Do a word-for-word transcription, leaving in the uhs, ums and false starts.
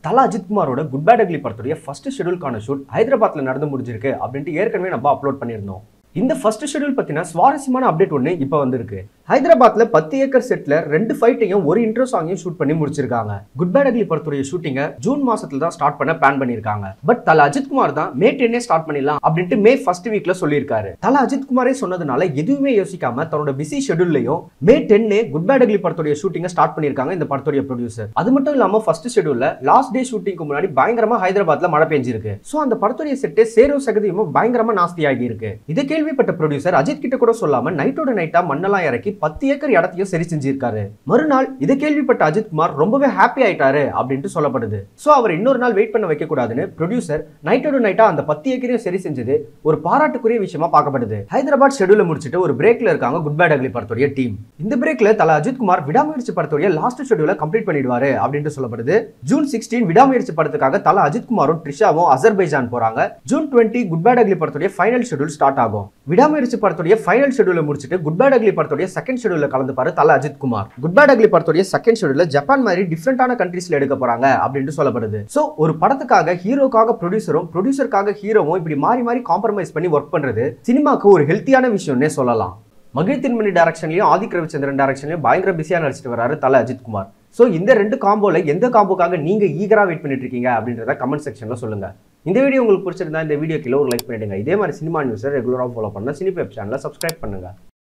தல அஜித்குமாரோட good bad ugly படத்துடைய ஃபர்ஸ்ட் ஷெட்யூல்கான ஷூட் ஹைதராபாத்ல நடந்து முடிஞ்சிருக்கு அப்படின்ட்டு ஏற்கனவே நம்ம அப்லோட் பண்ணியிருந்தோம். இந்த ஃபர்ஸ்ட் ஷெட்யூல் பத்தின சுவாரஸ்யமான அப்டேட் ஒன்று இப்போ வந்திருக்கு. ஹைதராபாத்ல பத்து ஏக்கர் செட்ல ரெண்டு ஃபைட்டையும் ஒரு இன்ட்ரோ சாங்கையும் ஷூட் பண்ணி முடிச்சிருக்காங்க. குட் பேட் அக்லி படத்துடைய ஷூட்டிங்க ஜூன் மாசத்துல தான் ஸ்டார்ட் பண்ண பிளான் பண்ணிருக்காங்க. பட் தல அஜித்குமார் தான் மே டென்னே ஸ்டார்ட் பண்ணிடலாம் அப்படின்ட்டு மே ஃபர்ஸ்ட் வீக்ல சொல்லியிருக்காரு. தல அஜித்குமாரே சொன்னதுனால எதுவுமே யோசிக்காம தன்னோட பிஸி ஷெட்யூல்லையும் மே டென்னே குட் பேட் அக்லி படத்துடைய ஷூட்டிங்க ஸ்டார்ட் பண்ணிருக்காங்க இந்த படத்துடைய ப்ரொடியூசர். அது மட்டும் இல்லாம ஃபர்ஸ்ட் ஷெட்யூல்ல லாஸ்ட் டே ஷூட்டிங்க்கு முன்னாடி பயங்கரமா ஹைதராபாத்ல மழை பெஞ்சிருக்கு. சோ அந்த படத்துடைய செட்டே சேரோ சகதியும் பயங்கரமா நாஸ்தி ஆகி இருக்கு. இதை கேள்விப்பட்ட ப்ரொடியூசர் அஜித் கிட்ட கூட சொல்லாம நைட்டோட நைட்டா மண்ணெல்லாம் இறக்கி பத்து ஏக்கர் இடத்தையும் சரி செஞ்சிருக்காரு. மறுநாள் இதை கேள்விப்பட்ட அஜித்குமார் ரொம்பவே ஹாப்பி ஆயிட்டாரு அப்படின்ட்டு சொல்லப்படுது. சோ அவர் இன்னொரு நாள் வெயிட் பண்ண வைக்க கூடாதுன்னு ப்ரொடியூசர் நைட்டோட நைட்டா அந்த பத்து ஏக்கரையும் சரி செஞ்சது ஒரு பாராட்டுக்குரிய விஷயமா பார்க்கப்படுது. ஹைதராபாத் ஷெட்யூல முடிச்சிட்டு ஒரு பிரேக்ல இருக்காங்க குட் பேட் அக்லி படத்துடைய டீம். இந்த பிரேக்ல தல அஜித்குமார் விடாமுயற்சி படத்துடைய லாஸ்ட் ஷெட்யூல கம்ப்ளீட் பண்ணிடுவாரு அப்படின்ட்டு சொல்லப்படுது. ஜூன் பதினாறு விடாமுயற்சி படத்துக்காக தல அஜித்குமாரும் ட்ரிஷாவும் அசர்பைஜான் போறாங்க. ஜூன் இருபது குட் பேட் அக்லி படத்துடைய ஃபைனல் ஷெட்யூல் ஸ்டார்ட் ஆகும். விடாமுயற்சி படத்துடைய ஃபைனல் ஷெட்யூல முடிச்சிட்டு குட் பேட் அக்லி படத்துடைய செகண்ட் ஷெட்யூல்ல கலந்துப்பாரு தல அஜித்குமார். குட் பேட் அக்லி படத்துடைய செகண்ட் ஷெட்யூல்ல ஜப்பான் மாதிரி டிஃபரண்டான கண்ட்ரீஸ்ல எடுக்க போறாங்க அப்படினு சொல்லப்படுது. சோ ஒரு படத்துக்காக ஹீரோக்காக ப்ரொடியூசரும் ப்ரொடியூசருக்காக ஹீரோவும் இப்படி மாறி மாறி காம்ப்ரமைஸ் பண்ணி ஒர்க் பண்றது சினிமாக்கு ஒரு ஹெல்த்தியான விஷயம்னே சொல்லலாம். மகிழ்த்தின்மணி டைரக்ஷன்லயும் ஆதிக் ரவிச்சந்திரன் டைரக்ஷன்லயும் பயங்கர பிஸியா நடிச்சிட்டு வராரு தல அஜித்குமார். சோ இந்த ரெண்டு காம்போல எந்த காம்போக்காக நீங்க ஈகரா வெயிட் பண்ணிட்டு இருக்கீங்க அப்படின்றத கமெண்ட் செக்ஷன்ல சொல்லுங்க. இந்த வீடியோ உங்களுக்கு பிடிச்சிருந்தா இந்த வீடியோ கீழே ஒரு லைக் பண்ணிடுங்க. இதே மாதிரி சினிமா நியூஸை ரெகுலரா ஃபாலோ பண்ண சினிபெப் சேனலை சப்ஸ்கிரைப் பண்ணுங்க.